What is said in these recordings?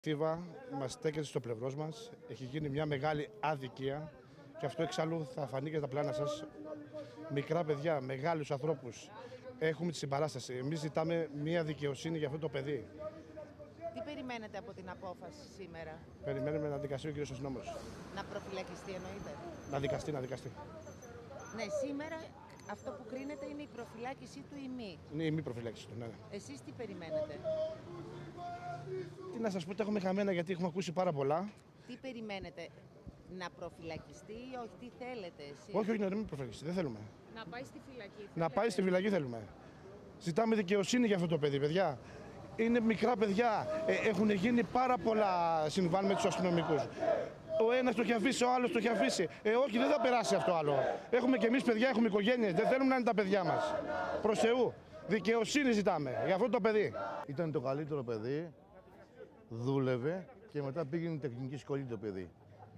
Θήβα μας στέκεται στο πλευρό μας, έχει γίνει μια μεγάλη αδικία και αυτό εξάλλου θα φανεί και στα πλάνα σας. Μικρά παιδιά, μεγάλους ανθρώπους, έχουμε τη συμπαράσταση. Εμείς ζητάμε μια δικαιοσύνη για αυτό το παιδί. Τι περιμένετε από την απόφαση σήμερα? Περιμένουμε να δικαστεί ο κύριος αστυνόμος. Να προφυλακιστεί εννοείται? Να δικαστεί. Ναι, σήμερα αυτό που κρίνεται είναι η προφυλάκησή του ή μη. Είναι η μη προφυλάκηση του, ναι. Εσείς τι περιμένετε? Τι να σας πω, τα έχουμε χαμένα γιατί έχουμε ακούσει πάρα πολλά. Τι περιμένετε? Να προφυλακιστεί ή όχι? Τι θέλετε εσείς? Όχι, να μην προφυλακιστεί, δεν θέλουμε. Να πάει στη φυλακή. Θέλετε. Να πάει στη φυλακή θέλουμε. Ζητάμε δικαιοσύνη για αυτό το παιδί, παιδιά. Είναι μικρά παιδιά. Έχουν γίνει πάρα πολλά συμβάν με τους αστυνομικούς. Ο ένας το έχει αφήσει, ο άλλος το έχει αφήσει. Όχι, δεν θα περάσει αυτό άλλο. Έχουμε κι εμείς παιδιά, έχουμε οικογένειες. Δεν θέλουμε να είναι τα παιδιά μας. Προς Θεού. Δικαιοσύνη ζητάμε για αυτό το παιδί. Ήταν το καλύτερο παιδί, δούλευε και μετά πήγαινε τεχνική σχολή το παιδί.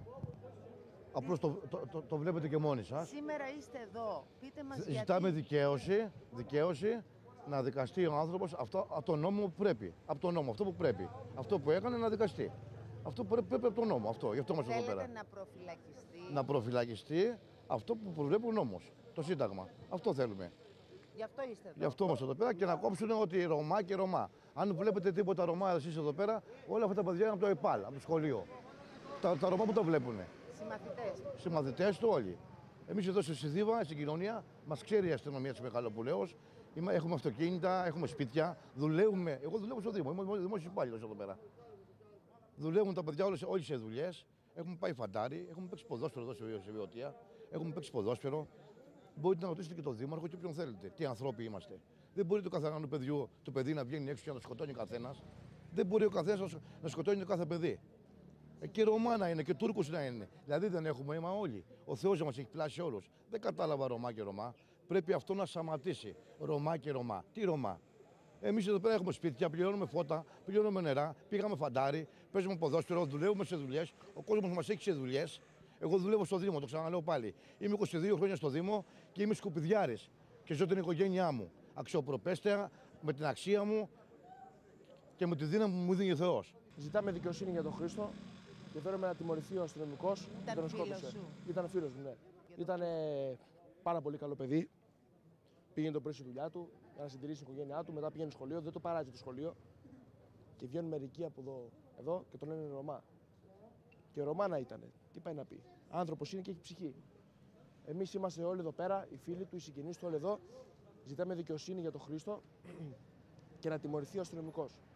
Απλώς το βλέπετε και μόνοι σας. Σήμερα είστε εδώ. Πείτε μας Ζητάμε γιατί. δικαίωση να δικαστεί ο άνθρωπος από τον νόμο που πρέπει. Από τον νόμο, αυτό που πρέπει. Αυτό που έκανε να δικαστεί. Αυτό που πρέπει από τον νόμο. Αυτό, γι' αυτό είμαστε εδώ πέρα. Θέλετε να προφυλακιστεί? Να προφυλακιστεί αυτό που προβλέπει ο νόμος. Το Σύνταγμα. Αυτό θέλουμε. Γι' αυτό είστε εδώ. Γι' αυτό είμαστε εδώ πέρα και να κόψουν ότι Ρωμά και Ρωμά. Αν βλέπετε τίποτα Ρωμά εσείς εδώ πέρα, όλα αυτά τα παιδιά είναι από το ΕΠΑΛ, από το σχολείο. Τα Ρωμά που το βλέπουν. Συμμαθητές. Συμμαθητές του όλοι. Εμείς εδώ στη Θήβα, στην κοινωνία, μας ξέρει η αστυνομία της Μεγαλοπουλαίος. Έχουμε αυτοκίνητα, έχουμε σπίτια, δουλεύουμε. Εγώ δουλεύω στο Δήμο, είμαι δημόσιος υπάλληλος εδώ πέρα. Δουλεύουν τα παιδιά όλοι σε δουλειές. Έχουμε πάει φαντάρι, έχουμε παίξει ποδόσφαιρο εδώ στη Βιωτία. Έχουμε παίξει ποδόσφαιρο. Μπορείτε να ρωτήσετε και τον Δήμαρχο και όποιον θέλετε. Τι ανθρώποι είμαστε. Δεν μπορεί το καθένα το παιδί να βγαίνει έξω και να το σκοτώνει ο καθένας. Δεν μπορεί ο καθένας να σκοτώνει το κάθε παιδί. Και Ρωμά να είναι και Τούρκους να είναι. Δηλαδή δεν έχουμε αίμα όλοι. Ο Θεός μας έχει πλάσει όλους. Δεν κατάλαβα Ρωμά και Ρωμά. Πρέπει αυτό να σταματήσει. Ρωμά και Ρωμά. Τι Ρωμά? Εμείς εδώ πέρα έχουμε σπίτια, πληρώνουμε φώτα, πληρώνουμε νερά, πήγαμε φαντάρι, παίζουμε ποδόσφαιρο, δουλεύουμε σε δουλειές. Ο κόσμος μας έχει σε δουλειές. Εγώ δουλεύω στο Δήμο, το ξαναλέω πάλι. Είμαι 22 χρόνια στο Δήμο και είμαι σκουπιδιάρης και ζω την οικογένειά μου. Αξιοπροπέστερα, με την αξία μου και με τη δύναμη που μου δίνει ο Θεός. Ζητάμε δικαιοσύνη για τον Χρήστο και θέλουμε να τιμωρηθεί ο αστυνομικός που τον σκότωσε. Ήταν φίλος μου, ναι. Ήταν πάρα πολύ καλό παιδί. Πήγαινε το πρωί στη δουλειά του για να συντηρήσει την οικογένειά του. Μετά πήγαινε σχολείο, δεν το παράτησε το σχολείο. Και βγαίνουν μερικοί από εδώ και τον λένε Ρωμά. Και Ρωμά να ήταν. Τι πάει να πει? Άνθρωπος είναι και έχει ψυχή. Εμείς είμαστε όλοι εδώ πέρα, οι φίλοι του, οι συγγενείς του όλοι εδώ. Ζητάμε δικαιοσύνη για τον Χρήστο και να τιμωρηθεί ο αστυνομικός.